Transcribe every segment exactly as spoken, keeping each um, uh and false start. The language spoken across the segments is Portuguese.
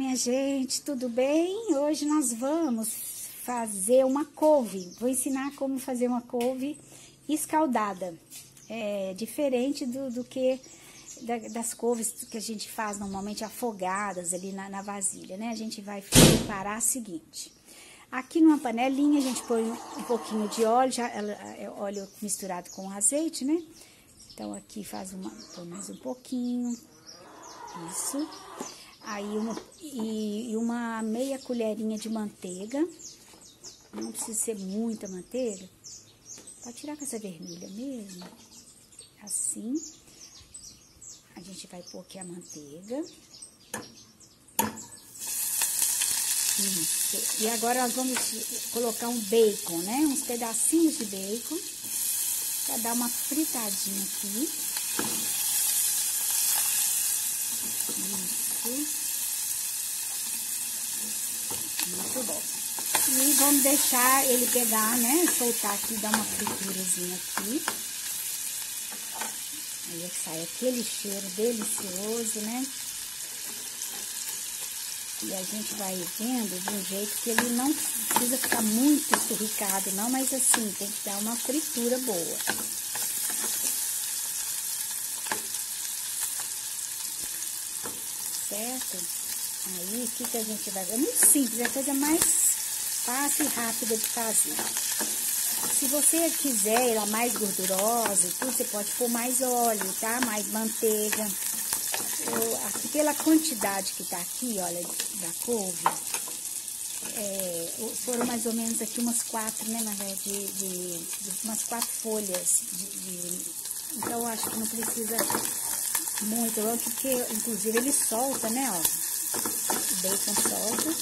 minha gente, tudo bem? Hoje nós vamos fazer uma couve. Vou ensinar como fazer uma couve escaldada. É diferente do, do que da, das couves que a gente faz normalmente afogadas ali na, na vasilha, né? A gente vai preparar o seguinte. Aqui numa panelinha a gente põe um pouquinho de óleo, já, é óleo misturado com azeite, né? Então aqui faz uma, põe mais um pouquinho, isso. Aí uma, e, e uma meia colherinha de manteiga, não precisa ser muita manteiga, pode tirar com essa vermelha mesmo, assim. A gente vai pôr aqui a manteiga. Isso. E agora nós vamos colocar um bacon, né? Uns pedacinhos de bacon, para dar uma fritadinha aqui. Isso. Muito bom. E vamos deixar ele pegar, né? Soltar aqui, dar uma friturazinha aqui. Aí sai aquele cheiro delicioso, né? E a gente vai vendo de um jeito que ele não precisa ficar muito esturricado, não, mas assim, tem que dar uma fritura boa. Certo? Aí, o que, que a gente vai ver? É muito simples, é a coisa mais fácil e rápida de fazer. Se você quiser ela mais gordurosa e tudo, você pode pôr mais óleo, tá? Mais manteiga. Eu, aqui, pela quantidade que tá aqui, olha, da couve, é, foram mais ou menos aqui umas quatro, né, na verdade, de, de, de umas quatro folhas. De, de, então, eu acho que não precisa muito, porque, inclusive, ele solta, né, ó, o bacon solta,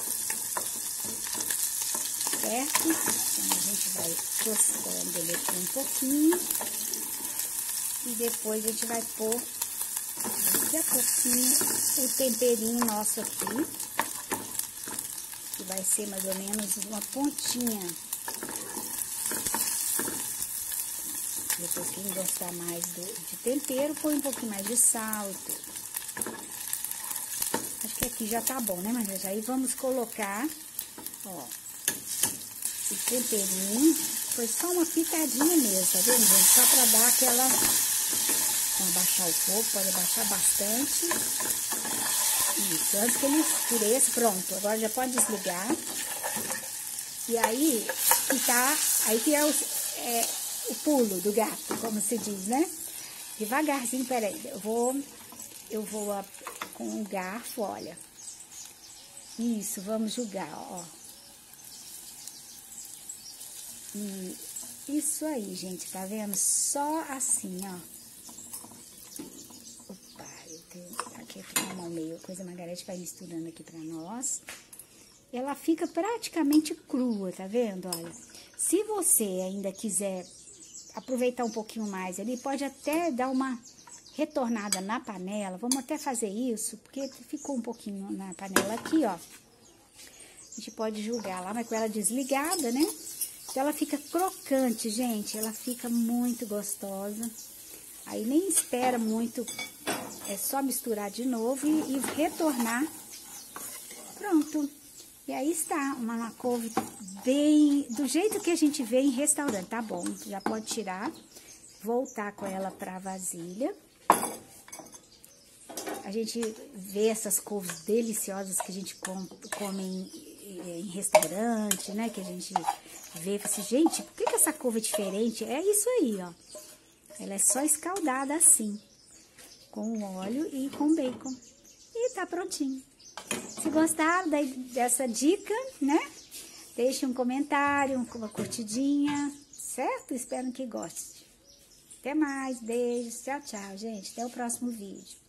certo? Então, a gente vai tostando ele aqui um pouquinho, e depois a gente vai pôr daqui a pouquinho o temperinho nosso aqui, que vai ser mais ou menos uma pontinha. Depois, quem gostar mais do, de tempero, põe um pouquinho mais de sal e tudo. Acho que aqui já tá bom, né, mas aí vamos colocar, ó, o temperinho. Foi só uma pitadinha mesmo, tá vendo, gente? Só pra dar aquela... Vamos abaixar o fogo, pode abaixar bastante. Isso, antes que ele escureça, pronto. Agora já pode desligar. E aí, que tá, aí que é o, é o pulo do gato, como se diz, né? Devagarzinho, peraí, eu vou, eu vou a, com o garfo, olha. Isso, vamos jogar, ó. E isso aí, gente, tá vendo? Só assim, ó. Aqui fica uma meio coisa, a Margarete vai misturando aqui pra nós. Ela fica praticamente crua, tá vendo? Olha, se você ainda quiser aproveitar um pouquinho mais ali, pode até dar uma retornada na panela. Vamos até fazer isso, porque ficou um pouquinho na panela aqui, ó. A gente pode jogar lá, mas com ela desligada, né? Então ela fica crocante, gente. Ela fica muito gostosa. Aí nem espera muito, é só misturar de novo e, e retornar. Pronto. E aí está, uma couve bem, do jeito que a gente vê em restaurante, tá bom? Já pode tirar, voltar com ela pra vasilha. A gente vê essas couves deliciosas que a gente come, come em, em restaurante, né? Que a gente vê e fala assim, gente, por que, que essa couve é diferente? É isso aí, ó. Ela é só escaldada assim, com óleo e com bacon. E tá prontinho. Se gostaram dessa dica, né? Deixe um comentário, uma curtidinha, certo? Espero que goste. Até mais, beijos, tchau, tchau, gente. Até o próximo vídeo.